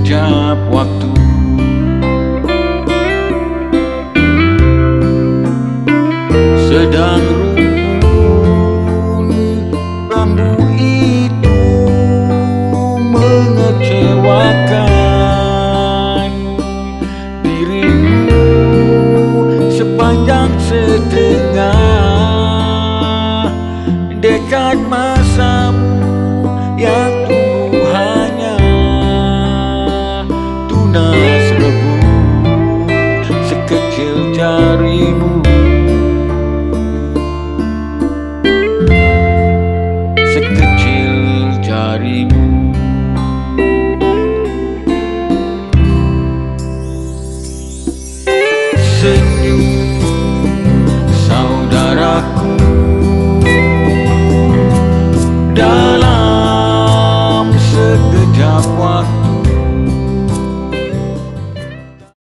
sekejap waktu. Sedang rumpun bambu itu mengecewakan dirimu sepanjang setengah dekad masamu yang tunggu hanya tunas rebung sekecil jarimu. Sekecil jarimu. Senyum saudaraku,